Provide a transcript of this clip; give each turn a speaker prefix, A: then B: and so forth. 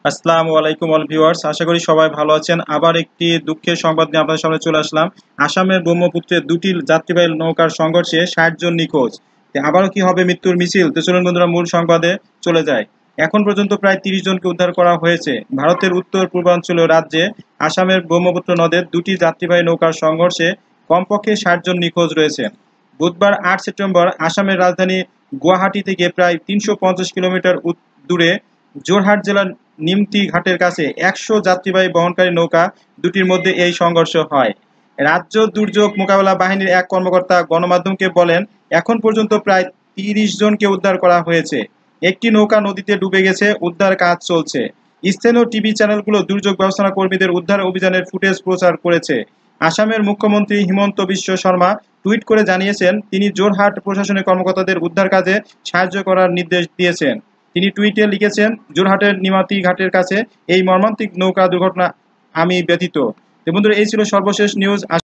A: আসসালামু আলাইকুম all viewers, আশা করি সবাই ভালো আছেন। আবার একটি দুঃখের সংবাদ নিয়ে আপনাদের সামনে চলে আসলাম। আসামের ব্রহ্মপুত্রে দুটি যাত্রীবাহী নৌকার সংঘর্ষে ৬০ জন নিখোঁজ। আবারও কি হবে মৃত্যুর মিছিল? তো চলুন বন্ধুরা মূল সংবাদে চলে যায়। এখন পর্যন্ত প্রায় ৩০ জনকে উদ্ধার করা হয়েছে। ভারতের উত্তর পূর্বাঞ্চলীয় রাজ্যে আসামের ব্রহ্মপুত্র নদের দুটি যাত্রীবাহী নৌকার সংঘর্ষে কমপক্ষে ৬০ জন নিখোঁজ রয়েছেন। বুধবার ৮ সেপ্টেম্বর আসামের রাজধানী গুয়াহাটি থেকে প্রায় ৩৫০ কিলোমিটার দূরে যোরহাট জেলার নিমতি ঘাটের কাছে ১০০ যাত্রীবাহী বহনকারী নৌকা দুটির মধ্যে এই সংঘর্ষ হয়। রাজ্য দুর্যোগ মোকাবেলা বাহিনীর এক কর্মকর্তা গণমাধ্যমকে বলেন, এখন পর্যন্ত প্রায় ৩০ জনকে উদ্ধার করা হয়েছে। একটি নৌকা নদীতে ডুবে গেছে, উদ্ধার কাজ চলছে। স্থানীয় টিভি চ্যানেলগুলো দুর্যোগ ব্যবস্থাপনা কর্মীদের উদ্ধার অভিযানের ফুটেজ প্রচার করেছে। আসামের মুখ্যমন্ত্রী হিমন্ত বিশ্ব শর্মা টুইট করে জানিয়েছেন, তিনি যোরহাট প্রশাসনিক কর্মকর্তাদের উদ্ধার কাজে সাহায্য করার নির্দেশ দিয়েছেন। তিনি টুইটে লিখেছেন, যোরহাটের নিমাতী ঘাটের কাছে এই মর্মান্তিক নৌকা দুর্ঘটনা আমি ব্যথিত। বন্ধুরা, এই ছিল সর্বশেষ নিউজ।